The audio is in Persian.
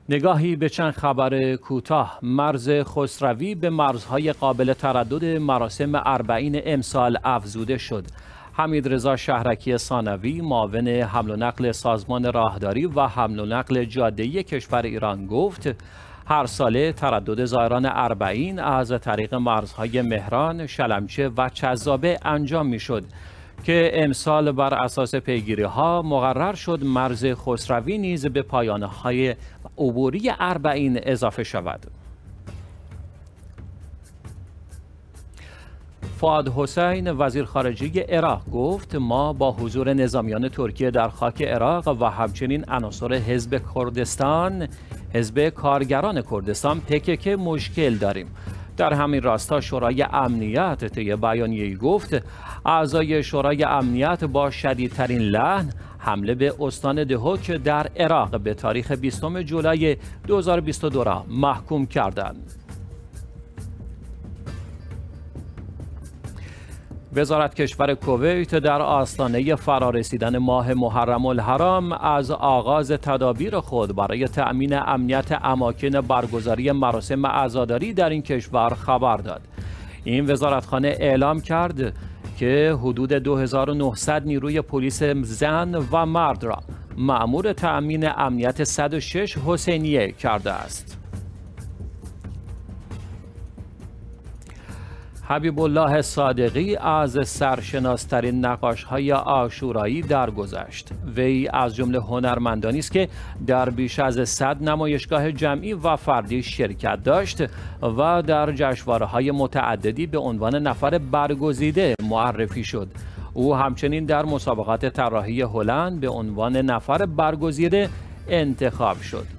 نگاهی به چند خبر کوتاه. مرز خسروی به مرزهای قابل تردد مراسم اربعین امسال افزوده شد. حمیدرضا شهرکی ثانوی، معاون حمل و نقل سازمان راهداری و حمل و نقل جاده‌ای کشور ایران گفت هر ساله تردد زائران اربعین از طریق مرزهای مهران، شلمچه و چذابه انجام می‌شد که امسال بر اساس پیگیری‌ها مقرر شد مرز خسروی نیز به پایانه‌های عبوری اربعین اضافه شود. فؤاد حسین، وزیر خارجه عراق گفت ما با حضور نظامیان ترکیه در خاک عراق و همچنین عناصر حزب کارگران کردستان PKK مشکل داریم. در همین راستا شورای امنیت طی بیانیه‌ای گفت اعضای شورای امنیت با شدیدترین لحن حمله به استان دهوک در عراق به تاریخ 20 جولای 2022 را محکوم کردند. وزارت کشور کویت در آستانه فرارسیدن ماه محرم الحرام از آغاز تدابیر خود برای تأمین امنیت اماکن برگزاری مراسم عزاداری در این کشور خبر داد. این وزارتخانه اعلام کرد که حدود 2900 نیروی پلیس زن و مرد را مأمور تأمین امنیت 106 حسینیه کرده است. حبیب الله صادقی از سرشناسترین نقاش‌های عاشورایی درگذشت. وی از جمله هنرمندانی است که در بیش از 100 نمایشگاه جمعی و فردی شرکت داشت و در جشنواره‌های متعددی به عنوان نفر برگزیده معرفی شد. او همچنین در مسابقات طراحی هلند به عنوان نفر برگزیده انتخاب شد.